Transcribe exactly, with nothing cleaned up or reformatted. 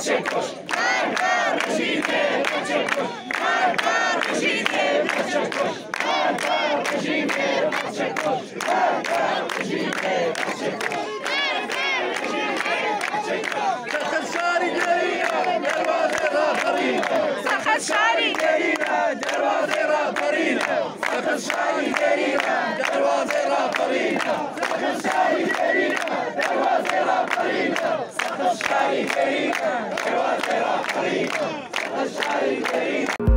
بچه کش هر هر رژیم بچه کش هر هر رژیم بچه کش هر هر رژیم بچه کش هر هر رژیم بچه کش سخت شاری گریه دروازه را برینه سخت شاری گریه دروازه را برینه سخت شاری گریه دروازه را برینه سخت شاری گریه دروازه را برینه سخت شاری گریه دروازه را برینه سخت شاری گریه